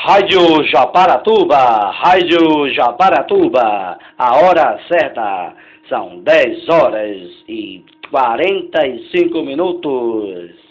Rádio Japaratuba, a hora certa, são 10 horas e 45 minutos.